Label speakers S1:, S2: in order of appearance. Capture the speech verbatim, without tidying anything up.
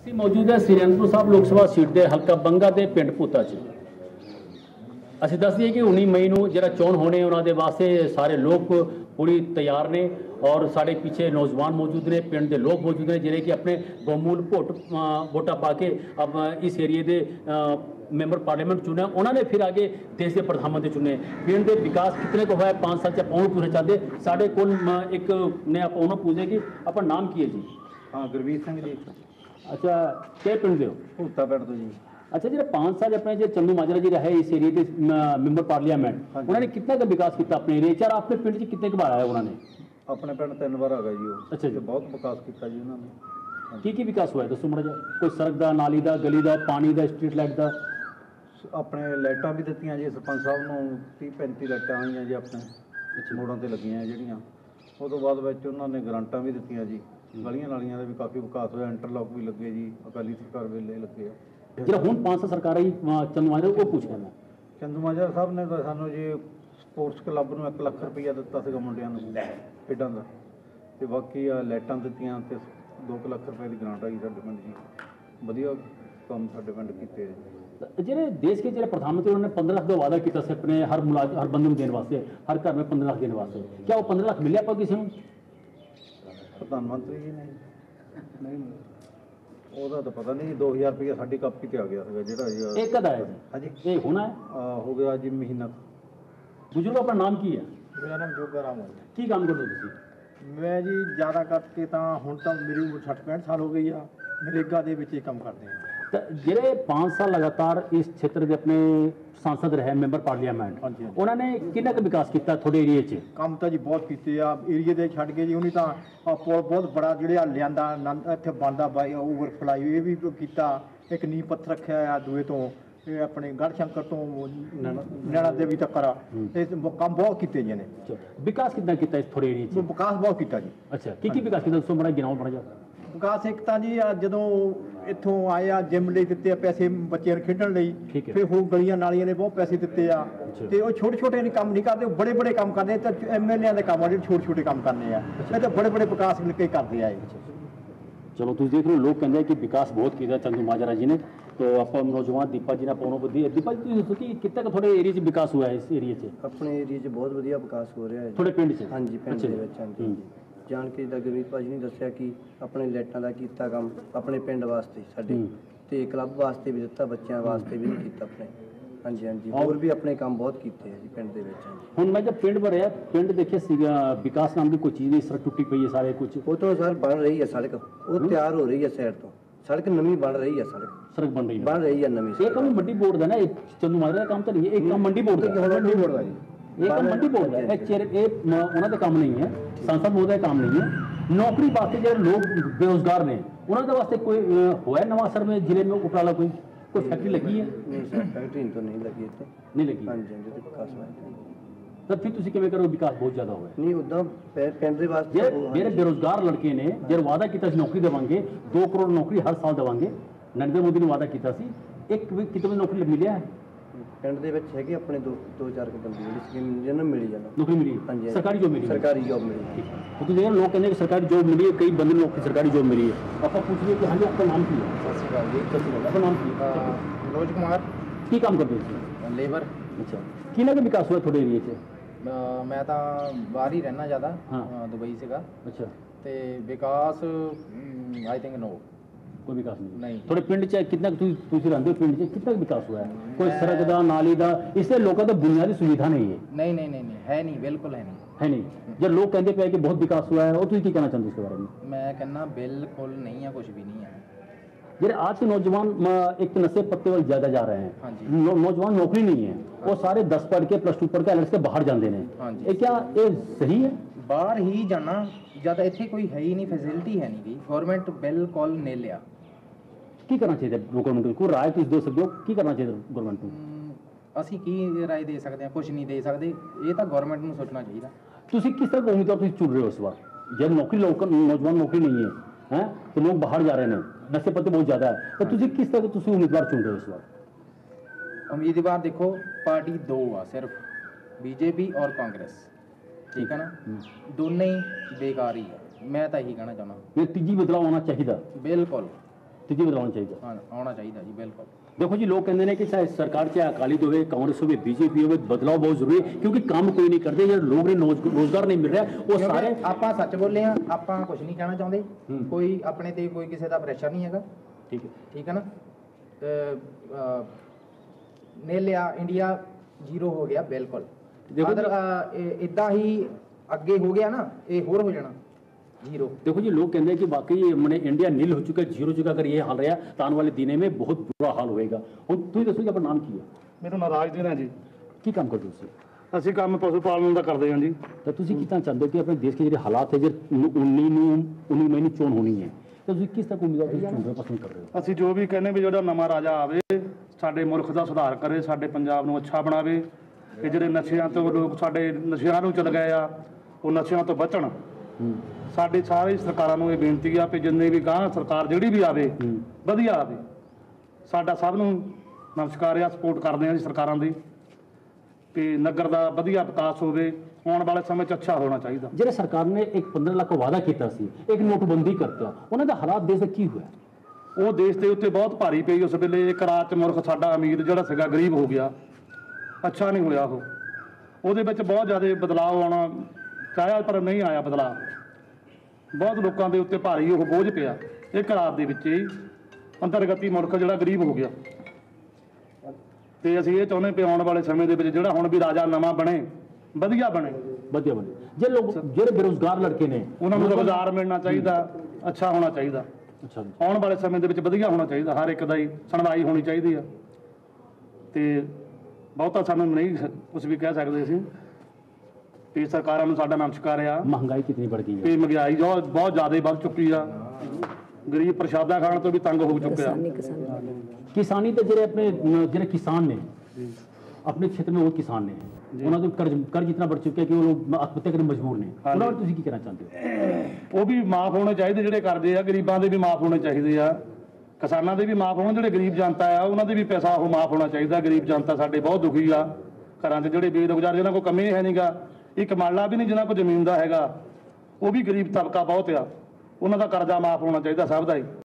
S1: ਅਸੀਂ ਮੌਜੂਦ ਹੈ ਸ੍ਰੀ ਅਨੰਦਪੁਰ ਸਾਹਿਬ ਲੋਕ ਸਭਾ ਸੀਟ ਦੇ ਹਲਕਾ ਬੰਗਾ ਦੇ ਪਿੰਡ ਭੂਤਾ 'ਚ। ਅਸੀਂ ਦੱਸ ਦਈਏ ਕਿ ਉੱਨੀ ਮਈ ਨੂੰ ਜਿਹੜਾ ਚੋਣ ਹੋਣੇ ਉਹਨਾਂ ਦੇ ਵਾਸਤੇ ਸਾਰੇ ਲੋਕ ਪੂਰੀ ਤਿਆਰ ਨੇ ਔਰ ਸਾਡੇ ਪਿੱਛੇ ਨੌਜਵਾਨ ਮੌਜੂਦ ਨੇ, ਪਿੰਡ ਦੇ ਲੋਕ ਮੌਜੂਦ ਨੇ ਜਿਹੜੇ ਕਿ ਆਪਣੇ ਬਹੁਮੂਲ ਵੋਟ ਵੋਟਾਂ ਪਾ ਕੇ ਅਬ ਇਸ ਏਰੀਏ ਦੇ ਮੈਂਬਰ ਪਾर्लियामेंट चुने, उन्होंने फिर आगे देश के प्रधानमंत्री चुने। पिंड के विकास कितने को हुआ है पाँच साल से पाँव पूरे चाहते साढ़े को एक ने आप उन्होंने पूछे कि अपना नाम की है जी?
S2: हाँ गुरवीर सिंह जी।
S1: अच्छा क्या पिंड दे
S2: भूता पिंड तो जी।
S1: अच्छा जी पाँच साल अपने जो चंदू माजरा जी रहे इस एरिए के मैंबर पार्लियामेंट, उन्होंने कितना का विकास किया अपने एरिए चार अपने पिंड से कितने बार आया उन्होंने?
S2: अपने पिंड तीन बार आ गया जी।
S1: अच्छा जी
S2: बहुत विकास किया जी उन्होंने।
S1: की की विकास हुआ है दसो माड़ा जा? कोई सड़क का, नाली का, गली का, पानी का, स्ट्रीट लाइट का?
S2: अपने लाइटां भी दित्तियां जी सरपंच साहब नूं तीह पैंती लाइटां आईयां जी अपने मोड़ों ते लगियां ਜਿਹੜੀਆਂ। ਉਸ ਤੋਂ ਬਾਅਦ ਵਿੱਚ ਉਹਨਾਂ ਨੇ ਗਰਾਂਟਾਂ ਵੀ ਦਿੱਤੀਆਂ ਜੀ। ਗਲੀਆਂ ਨਾਲੀਆਂ ਦਾ ਵੀ ਕਾਫੀ ਵਿਕਾਸ ਹੋਇਆ, ਇੰਟਰਲੌਕ ਵੀ ਲੱਗੇ ਜੀ, ਅਕਾਲੀ ਸਰਕਾਰ ਵੇਲੇ ਲੱਗੇ ਆ।
S1: ਜਿਹੜਾ ਹੁਣ ਪੰਜ ਸੌ ਸਰਕਾਰ ਆਈ ਚੰਦੂ ਮਾਜਰਾ ਉਹ ਪੁੱਛ ਰਿਹਾ ਮੈਂ।
S2: ਚੰਦੂ ਮਾਜਰਾ ਸਾਹਿਬ ਨੇ ਤਾਂ ਸਾਨੂੰ ਜੀ ਸਪੋਰਟਸ ਕਲੱਬ ਨੂੰ ਇੱਕ ਲੱਖ ਰੁਪਈਆ ਦਿੱਤਾ ਸੀਗਾ ਮੁੰਡਿਆਂ ਨੂੰ ਖੇਡਾਂ ਦਾ, ਤੇ ਬਾਕੀ ਆ ਲਾਈਟਾਂ ਦਿੱਤੀਆਂ ਤੇ ਦੋ ਕੁ ਲੱਖ ਰੁਪਏ ਦੀ ਗਰਾਂਟ ਆਈ ਸਾਡੇ ਪਿੰਡ ਜੀ। ਵਧੀਆ ਕੰਮ ਸਾਡੇ ਪਿੰਡ ਕੀਤੇ ਜੀ।
S1: ਜਿਹੜੇ देश के जो प्रधानमंत्री उन्होंने पंद्रह लाख का वादा किया अपने हर मुलाज हर बंदे देने वास्ते, हर घर में पंद्रह लाख देने वास्ते, क्या वो पंद्रह लाख मिले आप किसी को?
S2: प्रधानमंत्री जी ने नहीं ਉਹਦਾ ਤਾਂ ਪਤਾ ਨਹੀਂ। दो हज़ार ਰੁਪਏ ਸਾਡੀ ਕਾਪੀ ਤੇ ਆ ਗਿਆ ਸੀਗਾ ਜਿਹੜਾ ਜੀ।
S1: एक कद आया जी?
S2: ਹਾਂਜੀ
S1: ਇਹ ਹੋਣਾ ਹੈ
S2: ਹੋ ਗਿਆ ਜੀ ਮਹੀਨਾ।
S1: ਬਜ਼ੁਰਗ ਆਪਣਾ ਨਾਮ ਕੀ ਹੈ?
S2: ਮੇਰਾ ਨਾਮ ਜੋਗਾ ਰਾਮ ਹੈ।
S1: ਕੀ ਕੰਮ ਕਰਦੇ ਹੋ ਤੁਸੀਂ?
S2: ਮੈਂ ਜੀ ਜ਼ਿਆਦਾ ਕਰਕੇ ਤਾਂ ਹੁਣ ਤਾਂ ਮੇਰੀ ਉਮਰ ਸੱਠ ਪੈਂਹਠ ਸਾਲ ਹੋ ਗਈ ਆ। ਨਰੇਗਾ ਦੇ ਵਿੱਚ ਹੀ ਕੰਮ ਕਰਦੇ ਹਾਂ।
S1: ਤਾਂ ਜਿਹੜੇ पाँच साल लगातार इस क्षेत्र ਦੇ ਆਪਣੇ सांसद रहे ਮੈਂਬਰ ਪਾਰਲੀਮੈਂਟ, ਉਹਨਾਂ ਨੇ ਕਿੰਨਾ ਕੁ ਵਿਕਾਸ ਕੀਤਾ ਤੁਹਾਡੇ ਏਰੀਏ 'ਚ?
S2: ਕੰਮ ਤਾਂ ਜੀ ਬਹੁਤ ਕੀਤੇ ਆ ਏਰੀਏ ਦੇ ਛੱਡ ਕੇ ਜੀ। ਉਹਨੇ ਤਾਂ ਆਹ ਪੁਲ ਬਹੁਤ ਬੜਾ ਜਿਹੜੇ ਲਿਆਂਦਾ ਆਨੰਦ ਇੱਥੇ ਬਣਦਾ ਬਾਈ ਓਵਰਫਲਾਈ ਇਹ ਵੀ ਕੀਤਾ। ਇੱਕ ਨੀਂਹ ਪੱਥਰ ਰੱਖਿਆ ਆ ਦੂਏ ਤੋਂ ਇਹ ਆਪਣੇ ਗੜ੍ਹ ਸ਼ੰਕਰ ਤੋਂ ਨੈਣਾ ਦੇਵੀ ਤੱਕ ਆ। ਇਹ ਕੰਮ ਬਹੁਤ ਕੀਤੇ ਜੀ ਨੇ।
S1: ਵਿਕਾਸ ਕਿੰਨਾ ਕੀਤਾ ਇਸ ਤੁਹਾਡੇ ਏਰੀਏ 'ਚ?
S2: ਵਿਕਾਸ ਬਹੁਤ ਕੀਤਾ ਜੀ।
S1: ਅੱਛਾ ਕੀ ਕੀ ਵਿਕਾਸ ਕੀਤਾ ਦੱਸੋ ਬੜਾ ਗਿਣਾਓ ਬੜਾ ਜਾ।
S2: ਵਿਕਾਸ ਇੱਕ ਤਾਂ ਜੀ ਜਦੋਂ ਇੱਥੋਂ ਆਏ ਆ ਜਿਮ ਲਈ ਦਿੱਤੇ ਆ ਪੈਸੇ ਬੱਚਿਆਂ ਨੂੰ ਖੇਡਣ ਲਈ, ਫਿਰ ਹੋਰ ਗਲੀਆਂ ਨਾਲੀਆਂ ਨੇ ਬਹੁਤ ਪੈਸੇ ਦਿੱਤੇ ਆ। ਤੇ ਉਹ ਛੋਟੇ ਛੋਟੇ ਨਹੀਂ ਕੰਮ ਨਹੀਂ ਕਰਦੇ, ਉਹ ਬੜੇ ਬੜੇ ਕੰਮ ਕਰਦੇ। ਤਾਂ ਐਮਐਲਏ ਦੇ ਕੰਮ ਆ ਜਿਹੜੇ ਛੋਟੇ ਛੋਟੇ ਕੰਮ ਕਰਨੇ ਆ, ਇਹ ਤਾਂ ਬੜੇ ਬੜੇ ਵਿਕਾਸ ਮਿਲ ਕੇ ਕਰਦੇ ਆ।
S1: ਚਲੋ ਤੁਸੀਂ ਦੇਖ ਰਹੇ ਹੋ ਲੋਕ ਕਹਿੰਦੇ ਕਿ ਵਿਕਾਸ ਬਹੁਤ ਕੀਤਾ ਚੰਦੂ ਮਾਜਰਾ ਜੀ ਨੇ। तो आप नौजवान दीपा जी ने पाउनो बदी दीपा जी ਤੁਸੀਂ ਦੱਸੋ ਕਿ ਕਿੰਨਾ ਕੁ ਤੁਹਾਡੇ ਏਰੀਆ 'ਚ ਵਿਕਾਸ ਹੋਇਆ ਇਸ ਏਰੀਆ 'ਚ?
S3: ਆਪਣੇ ਏਰੀਆ 'ਚ ਬਹੁਤ ਵਧੀਆ ਵਿਕਾਸ ਹੋ ਰਿਹਾ ਹੈ
S1: ਤੁਹਾਡੇ ਪਿੰਡ 'ਚ?
S3: ਹਾਂਜੀ ਪਿੰਡ ਦੇ ਵਿੱਚ ਹਾਂਜੀ। ਜਾਣ ਕੇ ਜਿੱਦਾਂ ਗੁਰਵੀਰ ਭਾਜੀ ਨੇ ਦੱਸਿਆ ਕਿ ਆਪਣੇ ਲਾਈਟਾਂ ਦਾ ਕੀਤਾ ਕੰਮ ਆਪਣੇ ਪਿੰਡ ਵਾਸਤੇ ਸਾਡੇ, ਤੇ ਕਲੱਬ ਵਾਸਤੇ ਵੀ ਦਿੱਤਾ, ਬੱਚਿਆਂ ਵਾਸਤੇ ਵੀ ਕੀਤਾ ਆਪਣੇ। ਹਾਂਜੀ ਹਾਂਜੀ ਹੋਰ ਵੀ ਆਪਣੇ ਕੰਮ ਬਹੁਤ ਕੀਤੇ ਆ ਜੀ ਪਿੰਡ ਦੇ ਵਿੱਚ।
S1: ਹੁਣ ਮੈਂ ਜਦ ਪਿੰਡ ਭਰਿਆ ਪਿੰਡ ਦੇਖਿਆ ਸੀਗਾ ਵਿਕਾਸ ਨਾਮ ਦੀ ਕੋਈ ਚੀਜ਼ ਨਹੀਂ, ਸੜਕ ਟੁੱਟੀ ਪਈ ਹੈ ਸਾਰੇ ਕੁਝ।
S3: ਉਹ ਤਾਂ ਸਰ ਬਣ ਰਹੀ ਹੈ ਸੜਕ, ਉਹ ਤਿਆਰ ਹੋ ਰਹੀ ਹੈ ਸਾਈਡ ਤੋਂ ਸੜਕ ਨਵੀਂ ਬਣ ਰਹੀ ਹੈ। ਸੜਕ
S1: ਸੜਕ ਬਣ ਰਹੀ
S3: ਬਣ ਰਹੀ ਹੈ ਨਵੀਂ।
S1: ਇਹ ਕੰਮ ਮੰਡੀ ਬੋਰਡ ਦਾ ਨਾ, ਇਹ ਚੰਦੂ ਮਾਜਰਾ ਦਾ ਕੰਮ ਤਾਂ ਨਹੀਂ ਹੈ, ਇਹ ਕੰਮ ਮੰਡੀ ਬੋਰਡ ਦਾ।
S2: ਮੰਡੀ ਬੋਰਡ ਦਾ ਜੀ
S1: ਇਹ ਕੰਮ ਮੰਡੀ ਬੋਰਡ ਦਾ। ਇਹ ਚਿਹਰੇ ਇਹ ਉਹਨਾਂ ਦਾ ਕੰਮ ਨਹੀਂ ਹੈ, ਸੰਸਦ ਮੋਦੀ ਦਾ ਕੰਮ ਨਹੀਂ ਹੈ। ਨੌਕਰੀ ਵਾਸਤੇ ਜਿਹੜੇ ਲੋਕ ਬੇਰੁਜ਼ਗਾਰ ਨੇ ਉਹਨਾਂ ਦੇ ਵਾਸਤੇ ਕੋਈ ਹੋਇਆ ਨਵਾਂ ਸਰ में ਜ਼ਿਲ੍ਹੇ में ਉਪਰਾਲਾ ਕੋਈ ਕੋਈ ਫੈਕਟਰੀ ਲੱਗੀ ਹੈ?
S3: ਨਹੀਂ ਸਰ ਫੈਕਟਰੀ ਤਾਂ ਨਹੀਂ ਲੱਗੀ ਇੱਥੇ।
S1: ਨਹੀਂ ਲੱਗੀ?
S3: ਹਾਂਜੀ ਹਾਂਜੀ ਤੇ ਵਿਕਾਸ ਹੋਇਆ।
S1: ਤਾਂ ਫਿਰ ਤੁਸੀਂ ਕਿਵੇਂ ਕਰੋ ਵਿਕਾਸ ਬਹੁਤ ਜ਼ਿਆਦਾ ਹੋਇਆ?
S3: ਨਹੀਂ ਉੱਦਾਂ ਪਿੰਡ ਦੇ ਵਾਸਤੇ
S1: ਜਿਹੜੇ ਬੇਰੁਜ਼ਗਾਰ ਲੜਕੇ ਨੇ ਜਿਹੜਾ ਵਾਅਦਾ ਕੀਤਾ ਸੀ ਨੌਕਰੀ ਦੇਵਾਂਗੇ, ਦੋ ਕਰੋੜ ਨੌਕਰੀ ਹਰ ਸਾਲ ਦੇਵਾਂਗੇ, ਨਰਿੰਦਰ ਮੋਦੀ ਨੇ ਵਾਅਦਾ ਕੀਤਾ ਸੀ, ਇੱਕ ਵੀ ਕਿਤੇ ਵੀ ਨੌਕਰੀ ਮਿਲਿਆ ਹੈ?
S3: ਪਿੰਡ ਦੇ ਵਿੱਚ ਹੈਗੇ ਆਪਣੇ ਦੋ ਦੋ ਚਾਰ ਕੁ ਬੰਦੇ ਜਿਹੜੀ ਸਕੀਮ ਜਿਹਨਾਂ ਨੂੰ ਮਿਲੀ ਜਾਂਦਾ
S1: ਨੌਕਰੀ ਮਿਲੀ?
S3: ਹਾਂਜੀ
S1: ਸਰਕਾਰੀ ਜੋਬ ਮਿਲੀ?
S3: ਸਰਕਾਰੀ ਜੋਬ ਮਿਲੀ।
S1: तो ये लोग कहते हैं कि सरकारी जॉब मिली है, कई बंदे लोग की सरकारी जॉब मिली है। आप पूछ रहे कि हाँ जी आपका नाम की है?
S2: ਸਤਿ ਸ਼੍ਰੀ ਅਕਾਲ ਜੀ।
S1: सत श्रीकाल आपका नाम की है?
S2: मनोज कुमार।
S1: की काम करते हैं?
S2: ਲੇਬਰ।
S1: अच्छा कितना का विकास हुआ थोड़े एरिए से?
S2: ਮੈਂ ਤਾਂ ਬਾਹਰ ਹੀ ਰਹਿਣਾ ਜ਼ਿਆਦਾ, ਦੁਬਈ ਸੀਗਾ।
S1: अच्छा
S2: ਤੇ ਵਿਕਾਸ ਆਈ ਥਿੰਕ ਨੋ
S1: कोई विकास नहीं?
S2: नहीं।
S1: थोड़े पिंड च कितना तुम रहते हो पिंड च कितना विकास हुआ है? कोई सड़क का नाली का इससे लोगों को बुनियादी सुविधा नहीं है?
S2: नहीं नहीं नहीं नहीं है नहीं, बिल्कुल है नहीं
S1: है नहीं। जब लोग कहते पे कि बहुत विकास हुआ है और तुम की कहना चाहते हो इसके बारे में?
S2: मैं कहना बिल्कुल नहीं है, कुछ भी नहीं है।
S1: ਜਿਹੜੇ आज के नौजवान एक तो नशे पत्ते वाले ज़्यादा जा रहे हैं,
S2: हाँ जी।
S1: नौ, नौजवान नौकरी नहीं है, वो सारे दस पढ़ के प्लस टू पढ़ के एल के बाहर जाते हैं।
S2: हाँ जी।
S1: ये क्या ये सही है?
S2: ਬਾਹਰ ਹੀ ਜਾਣਾ ਜ਼ਿਆਦਾ, ਇੱਥੇ ਕੋਈ ਹੈ ਹੀ ਨਹੀਂ, ਫੈਸਿਲਿਟੀ ਹੈ ਨਹੀਂ ਗੀ। ਗਵਰਨਮੈਂਟ ਬਿਲਕੁਲ ਨੇ ਲਿਆ।
S1: ਕੀ ਕਰਨਾ ਚਾਹੀਦਾ ਗਵਰਨਮੈਂਟ ਨੂੰ? ਕੋਈ ਰਾਏ ਤੁਸੀਂ ਦੇ ਸਕਦੇ ਹੋ ਕੀ ਕਰਨਾ ਚਾਹੀਦਾ ਗਵਰਨਮੈਂਟ ਨੂੰ?
S2: ਅਸੀਂ ਕੀ ਰਾਏ ਦੇ ਸਕਦੇ ਹਾਂ? ਕੁਝ ਨਹੀਂ ਦੇ ਸਕਦੇ, ਇਹ ਤਾਂ ਗਵਰਨਮੈਂਟ ਨੂੰ ਸੋਚਣਾ ਚਾਹੀਦਾ।
S1: ਤੁਸੀਂ ਕਿਸ ਤਰ੍ਹਾਂ ਦਾ ਉਮੀਦਵਾਰ ਤੁਸੀਂ ਚੁਣ ਰਹੇ ਹੋ ਇਸ ਵਾਰ? जब नौकरी लोग नौजवान नौकरी नहीं है, हैं तो लोग बाहर जा रहे हैं, नशे पत्ते बहुत ज़्यादा है, तो तुझे किस तरह तुम उम्मीदवार चुन रहे हो इस बार?
S2: उम्मीदवार देखो पार्टी दो आ सिर्फ, बीजेपी और कांग्रेस, ठीक है ना, दोनों ही बेकार ही है। मैं तो यही कहना चाहना
S1: ये तीजी बदलाव होना चाहिए।
S2: बिल्कुल
S1: ਤੀਜੀ ਬਦਲਾਅ ਹੋਣਾ ਚਾਹੀਦਾ।
S4: ਹਾਂ ਆਉਣਾ ਚਾਹੀਦਾ ਜੀ ਬਿਲਕੁਲ।
S1: देखो जी, लोग कहते हैं कि चाहे सरकार चाहे अकाली दल हो, कांग्रेस हो, बीजेपी हो, बदलाव बहुत जरूरी है क्योंकि काम कोई नहीं करते, जो लोग ने रोजगार नहीं मिल रहा वो सारे।
S4: ਆਪਾਂ ਸੱਚ ਬੋਲੇ ਆ, ਆਪਾਂ ਕੁਝ ਨਹੀਂ ਕਹਿਣਾ ਚਾਹੁੰਦੇ, ਕੋਈ ਆਪਣੇ ਤੇ ਕੋਈ ਕਿਸੇ ਦਾ ਪ੍ਰੈਸ਼ਰ ਨਹੀਂ ਹੈਗਾ।
S1: ठीक है,
S4: ਠੀਕ ਹੈ ਨਾ। ਨੇਲਿਆ ਇੰਡੀਆ ਜ਼ੀਰੋ ਹੋ ਗਿਆ ਬਿਲਕੁਲ।
S1: ਦੇਖੋ
S4: ਅਦਰ ਇਦਾਂ ਹੀ ਅੱਗੇ ਹੋ ਗਿਆ ਨਾ, ਇਹ ਹੋਰ ਹੋ ਜਾਣਾ जीरो।
S1: देखो जी, लोग कहते हैं कि वाकई मैंने इंडिया नील हो चुका है, जीरो चुका, अगर ये हाल रहा तो आने वाले दिनों में बहुत बुरा हाल होएगा। ਹੁਣ ਤੁਸੀਂ ਦੱਸੋ ਜੀ ਆਪਣਾ ਨਾਮ ਕੀ ਹੈ?
S5: ਮੇਰਾ ਨਾਮ ਰਾਜਦੀਨ ਹੈ ਜੀ।
S1: ਕੀ ਕੰਮ ਕਰਦੇ ਹੋ ਤੁਸੀਂ?
S5: ਅਸੀਂ ਕੰਮ ਪਸ਼ੂ ਪਾਲਣ ਦਾ ਕਰਦੇ ਹਾਂ ਜੀ।
S1: ਤਾਂ ਤੁਸੀਂ ਕੀ ਤਾਂ ਚਾਹੁੰਦੇ ਹੋ ਕਿ ਆਪਣੇ ਦੇਸ਼ ਦੇ ਜਿਹੜੇ ਹਾਲਾਤ ਹੈ, ਜੇ ਉੱਨੀ ਨੂੰ ਉੱਨੀ ਮਈ ਨੂੰ ਚੋਣ ਹੋਣੀ ਹੈ, ਤਾਂ ਤੁਸੀਂ ਕਿਸ ਤਰ੍ਹਾਂ ਉਮੀਦਵਾਰ ਤੁਸੀਂ ਚੁਣ ਰਹੇ ਹੋ, ਪਸੰਦ ਕਰ ਰਹੇ ਹੋ?
S5: ਅਸੀਂ ਜੋ ਵੀ ਕਹਿੰਦੇ ਵੀ ਜਿਹੜਾ ਨਵਾਂ ਰਾਜਾ ਆਵੇ, ਸਾਡੇ ਮੁਲਕ ਦਾ ਸੁਧਾਰ ਕਰੇ, ਸਾਡੇ ਪੰਜਾਬ ਨੂੰ ਅੱਛਾ ਬਣਾਵੇ, ਕਿ ਜਿਹੜੇ ਨਸ਼ਿਆਂ ਤੋਂ ਲੋਕ ਸਾਡੇ ਨਸ਼ਿਆਂ ਨੂੰ ਚਲ ਗਏ ਆ, ਉਹ ਨਸ਼ਿਆਂ ਤੋਂ ਬਚਣ। ਸਾਡੀ ਸਾਰੀ ਸਰਕਾਰਾਂ ਨੂੰ ਇਹ ਬੇਨਤੀ ਆ ਕਿ ਜਿੰਨੇ ਵੀ ਗਾਂ ਸਰਕਾਰ ਜਿਹੜੀ ਵੀ ਆਵੇ ਵਧੀਆ ਆਵੇ। ਸਾਡਾ ਸਭ ਨੂੰ ਨਮਸਕਾਰ ਆ, ਸਪੋਰਟ ਕਰਦੇ ਆ ਜੀ ਸਰਕਾਰਾਂ ਦੀ, ਤੇ ਨਗਰ ਦਾ ਵਧੀਆ ਵਿਕਾਸ ਹੋਵੇ, ਆਉਣ ਵਾਲੇ ਸਮੇਂ 'ਚ ਅੱਛਾ ਹੋਣਾ ਚਾਹੀਦਾ।
S1: ਜਿਹੜੇ ਸਰਕਾਰ ਨੇ ਇੱਕ ਪੰਦਰਾਂ ਲੱਖ ਵਾਅਦਾ ਕੀਤਾ ਸੀ, ਇੱਕ ਨੋਟਬੰਦੀ ਕਰਤਾ, ਉਹਨਾਂ ਦਾ ਹਾਲਾਤ ਦੇਸ਼ ਦਾ ਕੀ ਹੋਇਆ?
S5: ਉਹ ਦੇਸ਼ ਦੇ ਉੱਤੇ ਬਹੁਤ ਭਾਰੀ ਪਈ ਉਸ ਵੇਲੇ। ਇੱਕ ਰਾਤ 'ਚ ਮੁਲਕ ਸਾਡਾ ਅਮੀਰ ਜਿਹੜਾ ਸੀਗਾ ਗਰੀਬ ਹੋ ਗਿਆ, ਅੱਛਾ ਨਹੀਂ ਹੋਇਆ। ਉਹ ਉਹਦੇ ਵਿੱਚ ਬਹੁਤ ਜ਼ਿਆਦਾ ਬਦਲਾਅ ਆਉਣਾ ਚਾਹਿਆ ਪਰ ਨਹੀਂ ਆਇਆ ਬਦਲਾਅ। ਬਹੁਤ ਲੋਕਾਂ ਦੇ ਉੱਤੇ ਭਾਰੀ ਉਹ ਬੋਝ ਪਿਆ। ਇੱਕ ਰਾਤ ਦੇ ਵਿੱਚ ਹੀ ਅੰਤਰਗਤੀ ਮੁਲਕ ਜਿਹੜਾ ਗਰੀਬ ਹੋ ਗਿਆ। ਤੇ ਅਸੀਂ ਇਹ ਚਾਹੁੰਦੇ ਪਏ ਆਉਣ ਵਾਲੇ ਸਮੇਂ ਦੇ ਵਿੱਚ ਜਿਹੜਾ ਹੁਣ ਵੀ ਰਾਜਾ ਨਵਾਂ ਬਣੇ, ਵਧੀਆ ਬਣੇ,
S1: ਵਧੀਆ ਬਣੇ। ਜੇ ਲੋਕ ਜਿਹੜੇ ਬੇਰੁਜ਼ਗਾਰ ਲੜਕੇ ਨੇ
S5: ਉਹਨਾਂ ਨੂੰ ਰੁਜ਼ਗਾਰ ਮਿਲਣਾ ਚਾਹੀਦਾ, ਅੱਛਾ ਹੋਣਾ ਚਾਹੀਦਾ।
S1: ਅੱਛਾ,
S5: ਆਉਣ ਵਾਲੇ ਸਮੇਂ ਦੇ ਵਿੱਚ ਵਧੀਆ ਹੋਣਾ ਚਾਹੀਦਾ, ਹਰ ਇੱਕ ਦਾ ਹੀ ਸੁਣਵਾਈ ਹੋਣੀ ਚਾਹੀਦੀ ਆ। ਤੇ ਬਹੁਤਾ ਸਾਨੂੰ ਨਹੀਂ ਕੁਝ ਵੀ ਕਹਿ ਸਕਦੇ ਅਸੀਂ, ਤੇ ਸਰਕਾਰਾਂ ਨੂੰ ਸਾਡਾ ਨਮਸਕਾਰ ਆ।
S1: ਮਹਿੰਗਾਈ ਕਿਤਨੀ बढ़ गई है,
S5: ਤੇ ਮਹਿੰਗਾਈ ਜੋ ਬਹੁਤ ਜ਼ਿਆਦਾ ਵੱਧ ਚੁੱਕੀ ਆ। ਗਰੀਬ ਪ੍ਰਸ਼ਾਦਾ ਖਾਣ ਤੋਂ ਵੀ ਤੰਗ ਹੋ ਚੁੱਕਿਆ।
S1: किसानी तो ਜਿਹੜੇ ਆਪਣੇ ਜਿਹੜੇ किसान ने अपने क्षेत्र में वो किसान ने, ਉਹਨਾਂ ਦਾ ਕਰਜ਼ ਕਰਜ਼ ਇਤਨਾ बढ़ ਚੁੱਕਿਆ ਕਿ ਉਹ ਲੋਕ ਆਤਮਹੱਤਿਆ ਕਰਨ ਮਜਬੂਰ ਨੇ। ਉਹਨਾਂ ਨੂੰ ਤੁਸੀਂ ਕੀ ਕਹਿਣਾ ਚਾਹੁੰਦੇ ਹੋ?
S5: ਉਹ ਵੀ ਮਾਫ ਹੋਣੇ ਚਾਹੀਦੇ ਜਿਹੜੇ ਕਰਦੇ ਆ, ਗਰੀਬਾਂ ਦੇ ਵੀ ਮਾਫ ਹੋਣੇ ਚਾਹੀਦੇ ਆ, ਕਿਸਾਨਾਂ ਦੇ ਵੀ ਮਾਫ ਹੋਣ, ਜਿਹੜੇ ਗਰੀਬ ਜਨਤਾ ਆ ਉਹਨਾਂ ਦੇ ਵੀ ਪੈਸਾ ਉਹ ਮਾਫ ਹੋਣਾ ਚਾਹੀਦਾ। ਗਰੀਬ ਜਨਤਾ ਸਾਡੇ ਬਹੁਤ ਦੁਖੀ ਆ, ਘਰਾਂ 'ਚ ਜਿਹੜੇ ਬੇਰੁਜ਼ਗਾਰ ਜਿਹਨਾਂ ਕੋਲ ਕੰਮ ਹੀ ਹੈ ਨਹੀਂਗਾ, ਇੱਕ ਮਾਲਾ ਵੀ ਨਹੀਂ ਜਿਹਨਾਂ ਕੋਲ ਜ਼ਮੀਨ ਦਾ ਹੈਗਾ, ਉਹ ਵੀ ਗਰੀਬ ਤਬਕਾ ਬਹੁਤ ਆ, ਉਹਨਾਂ ਦਾ ਕਰਜ਼ਾ ਮਾਫ ਹੋਣਾ ਚਾਹੀਦਾ ਸਭ ਦਾ ਹੀ।